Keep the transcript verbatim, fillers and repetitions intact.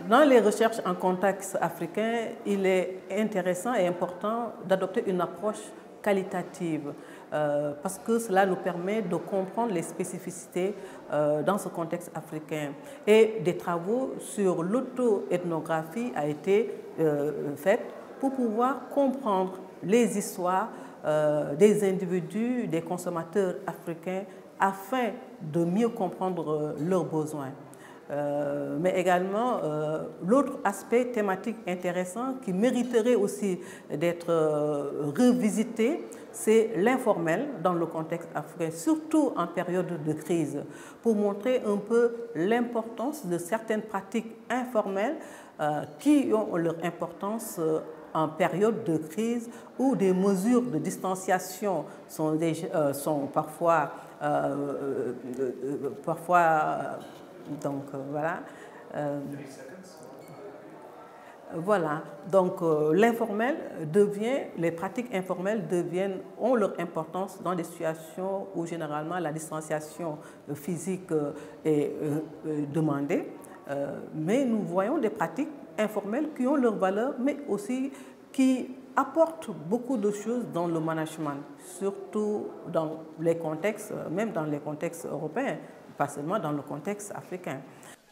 dans les recherches en contexte africain, il est intéressant et important d'adopter une approche qualitative euh, parce que cela nous permet de comprendre les spécificités euh, dans ce contexte africain. Et des travaux sur l'auto-ethnographie ont été euh, faits pour pouvoir comprendre les histoires euh, des individus, des consommateurs africains afin de mieux comprendre leurs besoins. Euh, mais également, euh, l'autre aspect thématique intéressant qui mériterait aussi d'être euh, revisité, c'est l'informel dans le contexte africain, surtout en période de crise, pour montrer un peu l'importance de certaines pratiques informelles euh, qui ont leur importance euh, en période de crise où des mesures de distanciation sont, déjà, euh, sont parfois, euh, euh, euh, parfois donc euh, voilà. Euh, voilà. Donc euh, l'informel devient, les pratiques informelles deviennent, ont leur importance dans des situations où généralement la distanciation physique euh, est euh, demandée. Euh, mais nous voyons des pratiques informelles qui ont leur valeur, mais aussi qui apportent beaucoup de choses dans le management, surtout dans les contextes, même dans les contextes européens, pas seulement dans le contexte africain.